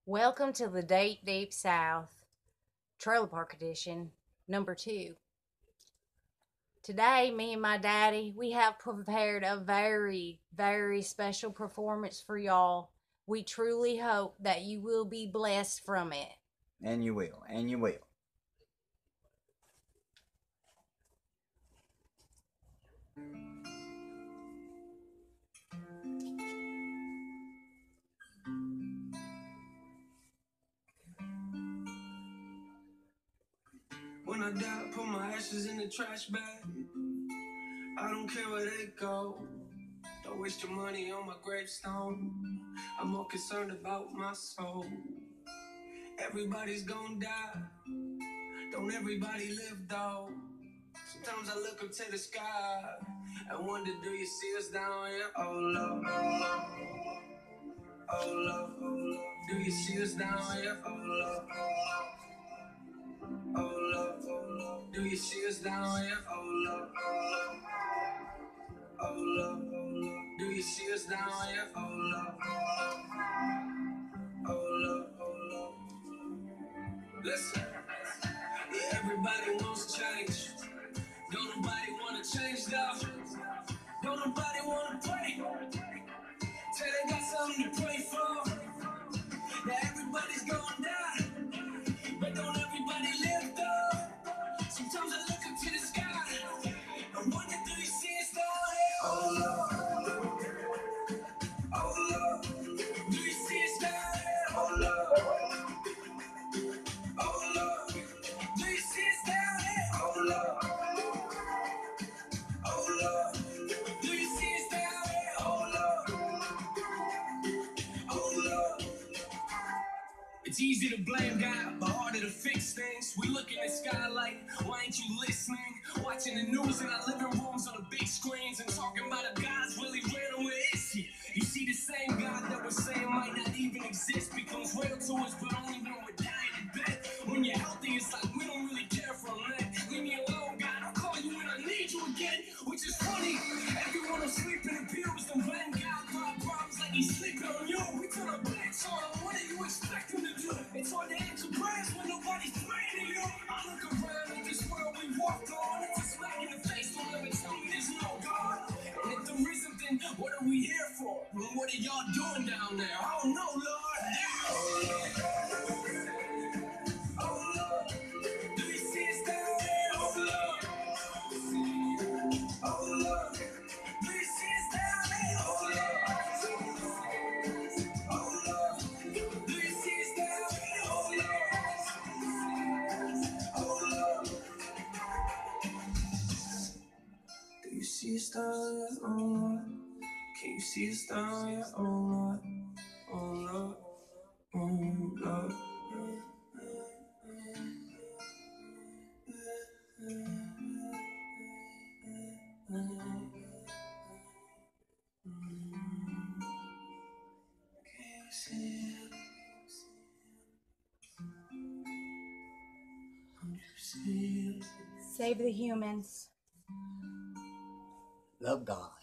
Welcome to the Deep South Trailer Park Edition, number 2. Today, me and my daddy, we have prepared a very, very special performance for y'all. We truly hope that you will be blessed from it. And you will, and you will. When I die, put my ashes in the trash bag. I don't care where they go. Don't waste your money on my gravestone. I'm more concerned about my soul. Everybody's gonna die. Don't everybody live though? Sometimes I look up to the sky and wonder, do you see us down here? Oh Lord, oh Lord, oh Lord, oh Lord. Do you see us down here? Oh Lord, oh Lord, oh Lord. Do you see us down here? Oh Lord, oh Lord, oh Lord. Do you see us down here? Oh Lord, oh Lord, oh Lord. Listen, yeah, everybody wants change. Don't nobody wanna change though. Don't nobody wanna pray. Say they got something to pray for. Now everybody's gonna die, but don't everybody live though. Sometimes I look up to the sky and wonder, do you see us down here? Oh Lord, oh Lord, do you see us down here? Oh Lord, oh Lord, do you see us down here? Oh Lord, oh Lord, do you see us down here? Oh Lord, oh Lord. It's easy to blame God, but harder to fix things. We look in the sky like, why ain't you listening? Watching the news in our living rooms on the big screens and talking about a God's really real. Where is he? You see, the same God that we're saying might not even exist becomes real to us, but only when we're dying in bed. When you're healthy, it's like we don't really care for a minute. Leave me alone, God. I'll call you when I need you again. Which is funny. Everyone will sleep in the pews and blame God for our problems like he's sleeping on you. We turn a bitch on him. What do you expect him to do? It's hard to answer prayers when nobody's praying to you. I look around at this world we walk on. It's a smack in the face. Don't ever tell me there's no God. And if there isn't, then what are we here for? And what are y'all doing down there? I don't know, Lord. Oh, Lord. Oh, Lord. Do you see us down there? Oh, Lord. Oh, Lord. Do you see us down there? Oh, Lord. Oh, Lord. Do you see us down there? Oh, Lord. Oh, Lord. Do you see us down there? Oh, Lord. Can you see us down here? Oh, Lord. Oh, Lord. Oh, Lord. Save the humans. Love God.